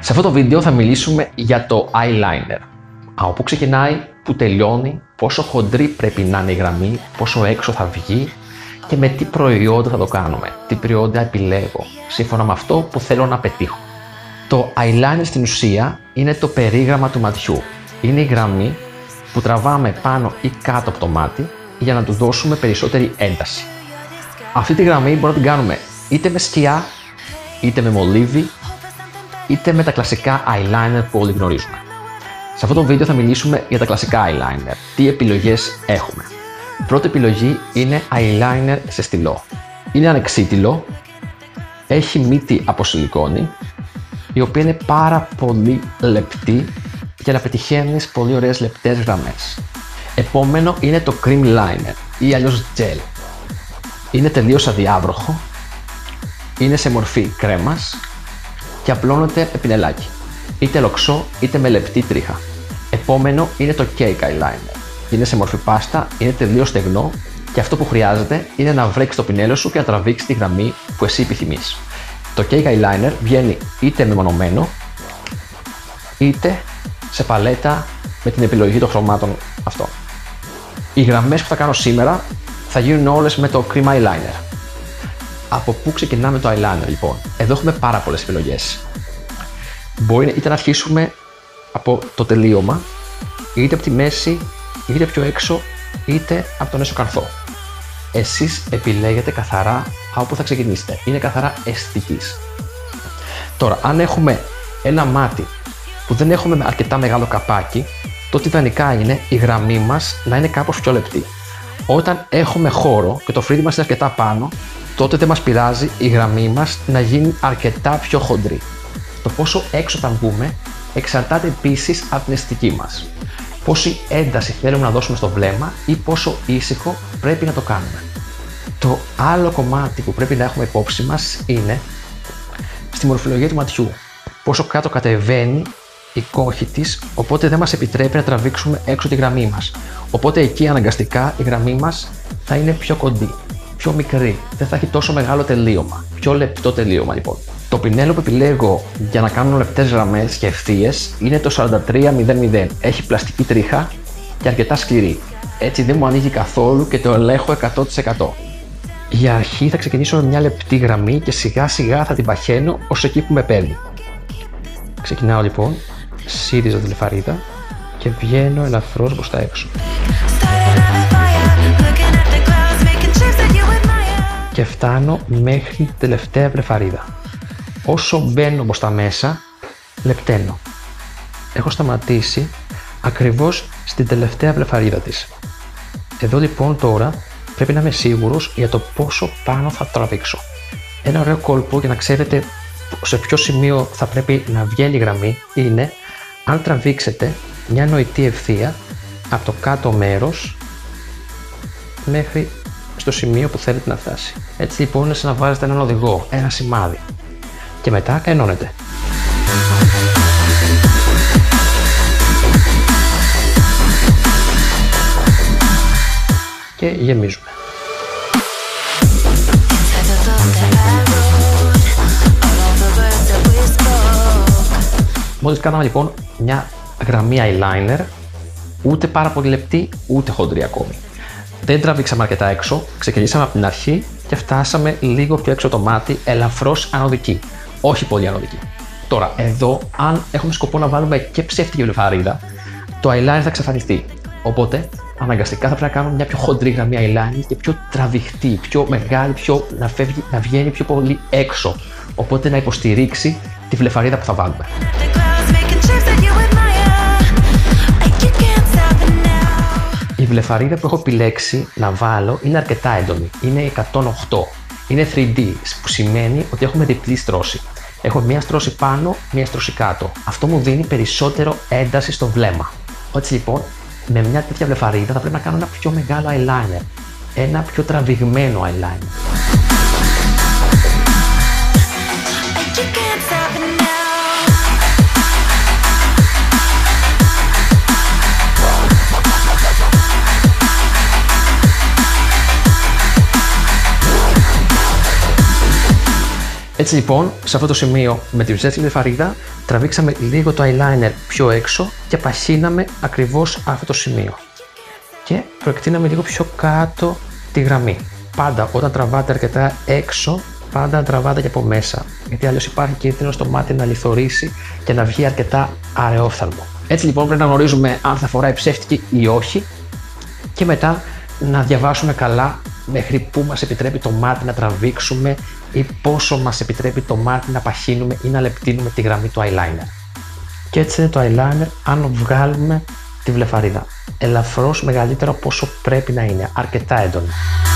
Σε αυτό το βίντεο θα μιλήσουμε για το eyeliner. Από πού ξεκινάει, πού τελειώνει, πόσο χοντρή πρέπει να είναι η γραμμή, πόσο έξω θα βγει και με τι προϊόντα θα το κάνουμε, τι προϊόντα επιλέγω, σύμφωνα με αυτό που θέλω να πετύχω. Το eyeliner στην ουσία είναι το περίγραμμα του ματιού. Είναι η γραμμή που τραβάμε πάνω ή κάτω από το μάτι για να του δώσουμε περισσότερη ένταση. Αυτή τη γραμμή μπορούμε να την κάνουμε είτε με σκιά, είτε με μολύβι, είτε με τα κλασικά eyeliner που όλοι γνωρίζουμε. Σε αυτό το βίντεο θα μιλήσουμε για τα κλασικά eyeliner. Τι επιλογές έχουμε. Η πρώτη επιλογή είναι eyeliner σε στυλό. Είναι ανεξίτηλο, έχει μύτη από σιλικόνη, η οποία είναι πάρα πολύ λεπτή για να πετυχαίνεις πολύ ωραίες λεπτές γραμμές. Επόμενο είναι το cream liner ή αλλιώς gel. Είναι τελείως αδιάβροχο, είναι σε μορφή κρέμας και απλώνεται με πινελάκι, είτε λοξό είτε με λεπτή τρίχα. Επόμενο είναι το cake eyeliner. Είναι σε μορφή πάστα, είναι τελείως στεγνό και αυτό που χρειάζεται είναι να βρέξεις το πινέλο σου και να τραβήξεις τη γραμμή που εσύ επιθυμείς. Το cake eyeliner βγαίνει είτε μεμονωμένο είτε σε παλέτα με την επιλογή των χρωμάτων αυτών. Οι γραμμές που θα κάνω σήμερα θα γίνουν όλες με το cream eyeliner. Από πού ξεκινάμε το eyeliner λοιπόν? Εδώ έχουμε πάρα πολλές επιλογές. Μπορεί είτε να αρχίσουμε από το τελείωμα, είτε από τη μέση, είτε πιο έξω, είτε από τον έσω καρθό. Εσείς επιλέγετε καθαρά από πού θα ξεκινήσετε. Είναι καθαρά αισθητικής. Τώρα, αν έχουμε ένα μάτι που δεν έχουμε αρκετά μεγάλο καπάκι, τότε ιδανικά είναι η γραμμή μας να είναι κάπως πιο λεπτή. Όταν έχουμε χώρο και το φρύδι μας είναι αρκετά πάνω, τότε δεν μας πειράζει η γραμμή μας να γίνει αρκετά πιο χοντρή. Το πόσο έξω θα βγούμε εξαρτάται επίσης από την αισθητική μας. Πόση ένταση θέλουμε να δώσουμε στο βλέμμα ή πόσο ήσυχο πρέπει να το κάνουμε. Το άλλο κομμάτι που πρέπει να έχουμε υπόψη μας είναι στη μορφολογία του ματιού. Πόσο κάτω κατεβαίνει η κόχη της, οπότε δεν μας επιτρέπει να τραβήξουμε έξω τη γραμμή μας. Οπότε εκεί αναγκαστικά η γραμμή μας θα είναι πιο κοντή, πιο μικρή, δεν θα έχει τόσο μεγάλο τελείωμα, πιο λεπτό τελείωμα λοιπόν. Το πινέλο που επιλέγω για να κάνω λεπτές γραμμές και ευθείες είναι το 4300. Έχει πλαστική τρίχα και αρκετά σκληρή. Έτσι δεν μου ανοίγει καθόλου και το ελέγχω 100%. Για αρχή θα ξεκινήσω με μια λεπτή γραμμή και σιγά σιγά θα την παχαίνω ως εκεί που με παίρνει. Ξεκινάω λοιπόν, σύριζα τη λεφαρίδα και βγαίνω ελαφρώς προς τα έξω. Και φτάνω μέχρι την τελευταία βλεφαρίδα. Όσο μπαίνω προς τα μέσα, λεπταίνω. Έχω σταματήσει ακριβώς στην τελευταία βλεφαρίδα της. Εδώ λοιπόν τώρα πρέπει να είμαι σίγουρος για το πόσο πάνω θα τραβήξω. Ένα ωραίο κόλπο για να ξέρετε σε ποιο σημείο θα πρέπει να βγαίνει η γραμμή είναι αν τραβήξετε μια νοητή ευθεία από το κάτω μέρος μέχρι στο σημείο που θέλετε να φτάσει. Έτσι λοιπόν είναι σαν να βάζετε έναν οδηγό, ένα σημάδι και μετά ενώνετε. Και γεμίζουμε. Μόλις κάναμε λοιπόν μια γραμμή eyeliner, ούτε πάρα πολύ λεπτή, ούτε χοντρή ακόμη. Δεν τραβήξαμε αρκετά έξω, ξεκινήσαμε από την αρχή και φτάσαμε λίγο πιο έξω το μάτι, ελαφρώς ανωδική, όχι πολύ ανωδική. Τώρα, εδώ, αν έχουμε σκοπό να βάλουμε και ψεύτικη βλεφαρίδα, το eyeliner θα εξαφανιστεί. Οπότε, αναγκαστικά θα πρέπει να κάνουμε μια πιο χοντρή γραμμή eyeliner και πιο τραβηχτή, πιο μεγάλη, να βγαίνει πιο πολύ έξω. Οπότε να υποστηρίξει τη βλεφαρίδα που θα βάλουμε. Η βλεφαρίδα που έχω επιλέξει να βάλω είναι αρκετά έντονη. Είναι 108. Είναι 3D, που σημαίνει ότι έχουμε διπλή στρώση. Έχω μία στρώση πάνω, μία στρώση κάτω. Αυτό μου δίνει περισσότερο ένταση στο βλέμμα. Έτσι λοιπόν, με μια τέτοια βλεφαρίδα θα πρέπει να κάνω ένα πιο μεγάλο eyeliner. Ένα πιο τραβηγμένο eyeliner. Έτσι λοιπόν, σε αυτό το σημείο με τη ζέστη βλεφαρίδα τραβήξαμε λίγο το eyeliner πιο έξω και παχύναμε ακριβώς αυτό το σημείο. Και προεκτείναμε λίγο πιο κάτω τη γραμμή. Πάντα όταν τραβάτε αρκετά έξω, πάντα να τραβάτε και από μέσα. Γιατί αλλιώς υπάρχει κίνδυνο στο μάτι να λιθορίσει και να βγει αρκετά αραιόφθαλμο. Έτσι λοιπόν πρέπει να γνωρίζουμε αν θα φοράει ψεύτικη ή όχι και μετά να διαβάσουμε καλά μέχρι πού μας επιτρέπει το μάτι να τραβήξουμε ή πόσο μας επιτρέπει το μάτι να παχύνουμε ή να λεπτύνουμε τη γραμμή του eyeliner. Και έτσι είναι το eyeliner αν βγάλουμε τη βλεφαρίδα. Ελαφρώς μεγαλύτερο από όσο πρέπει να είναι, αρκετά έντονο.